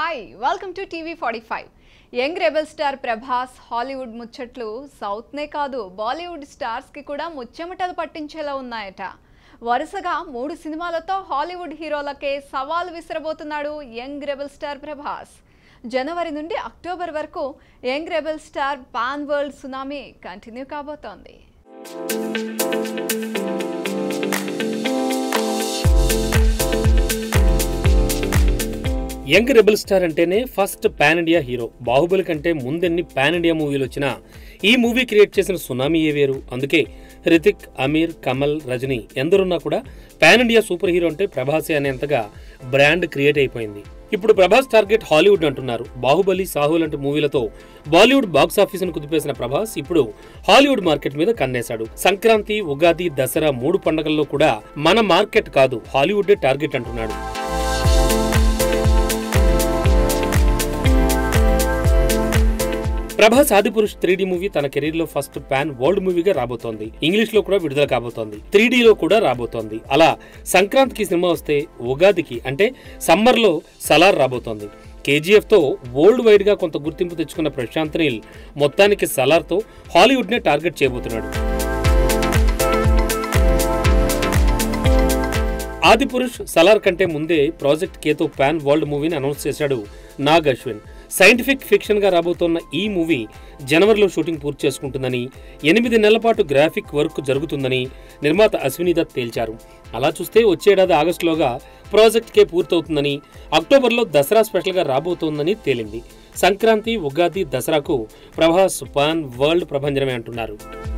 Hi welcome to TV 45 young rebel star Prabhas Hollywood ముచ్చట్లు సౌత్నే కాదు బాలీవుడ్ స్టార్స్కి కూడా ముచ్చెమటలు పట్టించేలా ఉన్నాయట. వరుసగా 3 సినిమాలతో హాలీవుడ్ హీరోలకే సవాల్ విసిరబోతున్నాడు యంగ్ రెబల్ స్టార్ ప్రభాస్. జనవరి నుండి అక్టోబర్ వరకు young rebel star pan world tsunami continue కాబోతోంది. యంగ్ రెబల్ స్టార్ అంటేనే first pan India hero. Baahubali కంటే ముందెన్ని పాన్ ఇండియా మూవీలు వచ్చినా ఈ మూవీ క్రియేట్ చేసిన సునామీయే వేరు. అందుకే హృతిక్, అమీర్, కమల్, రజనీ ఎందరున్నా కూడా పాన్ ఇండియా సూపర్ హీరో అంటే ప్రభాసే అనేంతగా బ్రాండ్ క్రియేట్ అయిపోయింది. ఇప్పుడు ప్రభాస్ టార్గెట్ హాలీవుడ్ అంటున్నారు. బాహుబలి, సాహు లాంటి మూవీలతో బాలీవుడ్ బాక్స్ ఆఫీసును కుదిపేసిన ప్రభాస్ ఇప్పుడు హాలీవుడ్ మార్కెట్ మీద కన్నేశాడు. సంక్రాంతి, ఉగాది, దసరా 3 పండుగల్లో కూడా మన మార్కెట్ కాదు హాలీవుడే టార్గెట్ అంటున్నాడు. ప్రభాస్ ఆదిపురుష్ 3D మూవీ తన కెరీర్ లో ఫస్ట్ పాన్ వరల్డ్ మూవీగా రాబోతోంది. ఇంగ్లీష్ లో కూడా విడుదల కాబోతోంది, 3D లో కూడా రాబోతోంది. అలా సంక్రాంతికి సినిమా వస్తే ఉగాదికి అంటే సమ్మర్ లో సలార్ రాబోతోంది. KGF తో వరల్డ్ వైడ్ గా కొంత గుర్తింపు తెచ్చుకున్న ప్రశాంత్ నీల్ మొత్తానికి సలార్ తో హాలీవుడ్ నే టార్గెట్ చేయబోతున్నాడు. ఆదిపురుష్, సలార్ కంటే ముందే ప్రాజెక్ట్ కేతో పాన్ వరల్డ్ మూవీని అనౌన్స్ చేశాడు నాగ్ అశ్విన్. సైంటిఫిక్ ఫిక్షన్ గా రాబోతోన్న ఈ మూవీ జనవరిలో షూటింగ్ పూర్తి చేసుకుంటుందని, 8 నెలల పాటు గ్రాఫిక్ వర్క్ జరుగుతుందని నిర్మాత అశ్విని దత్ తేల్చారు. అలా చూస్తే వచ్చేడాది ఆగస్టులోగా ప్రాజెక్ట్ కే పూర్తవుతుందని, అక్టోబర్లో దసరా స్పెషల్ గా రాబోతోందని తేలింది. సంక్రాంతి, ఉగాది, దసరాకు ప్రభాస్ పాన్ వరల్డ్ ప్రభంజనమే అంటున్నారు.